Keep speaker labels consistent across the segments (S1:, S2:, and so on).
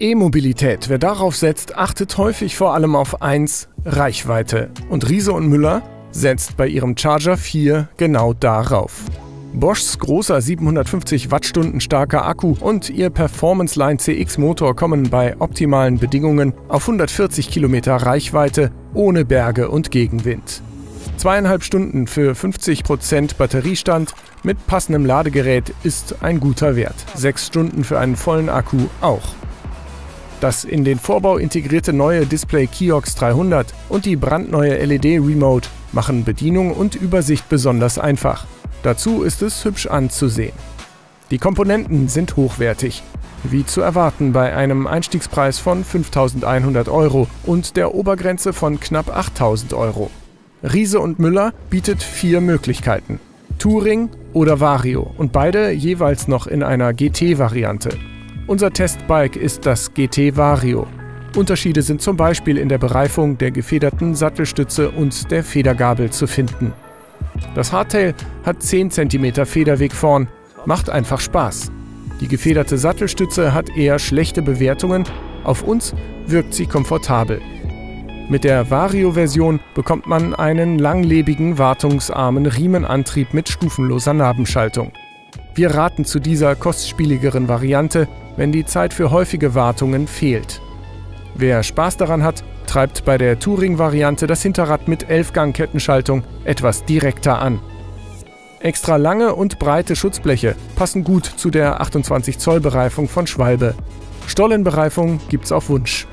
S1: E-Mobilität. Wer darauf setzt, achtet häufig vor allem auf eins: Reichweite. Und Riese und Müller setzt bei ihrem Charger 4 genau darauf. Boschs großer 750 Wattstunden starker Akku und ihr Performance Line CX Motor kommen bei optimalen Bedingungen auf 140 Kilometer Reichweite ohne Berge und Gegenwind. 2,5 Stunden für 50% Batteriestand mit passendem Ladegerät ist ein guter Wert. 6 Stunden für einen vollen Akku auch. Das in den Vorbau integrierte neue Display Kiox 300 und die brandneue LED-Remote machen Bedienung und Übersicht besonders einfach. Dazu ist es hübsch anzusehen. Die Komponenten sind hochwertig, wie zu erwarten bei einem Einstiegspreis von 5.100 € und der Obergrenze von knapp 8.000 €. Riese und Müller bietet 4 Möglichkeiten: Touring oder Vario und beide jeweils noch in einer GT-Variante. Unser Testbike ist das GT Vario. Unterschiede sind zum Beispiel in der Bereifung der gefederten Sattelstütze und der Federgabel zu finden. Das Hardtail hat 10 cm Federweg vorn, macht einfach Spaß. Die gefederte Sattelstütze hat eher schlechte Bewertungen, auf uns wirkt sie komfortabel. Mit der Vario-Version bekommt man einen langlebigen, wartungsarmen Riemenantrieb mit stufenloser Nabenschaltung. Wir raten zu dieser kostspieligeren Variante, wenn die Zeit für häufige Wartungen fehlt. Wer Spaß daran hat, treibt bei der Touring-Variante das Hinterrad mit 11-Gang-Kettenschaltung etwas direkter an. Extra lange und breite Schutzbleche passen gut zu der 28 Zoll Bereifung von Schwalbe. Stollenbereifung gibt's auf Wunsch.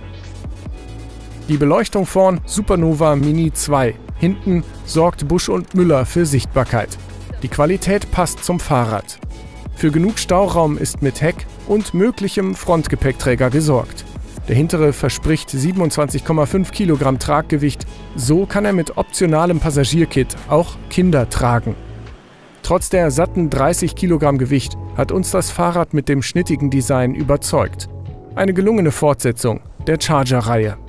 S1: Die Beleuchtung vorn Supernova Mini 2. Hinten sorgt Busch und Müller für Sichtbarkeit. Die Qualität passt zum Fahrrad. Für genug Stauraum ist mit Heck und möglichem Frontgepäckträger gesorgt. Der hintere verspricht 27,5 Kilogramm Traggewicht, so kann er mit optionalem Passagierkit auch Kinder tragen. Trotz der satten 30 Kilogramm Gewicht hat uns das Fahrrad mit dem schnittigen Design überzeugt. Eine gelungene Fortsetzung der Charger-Reihe.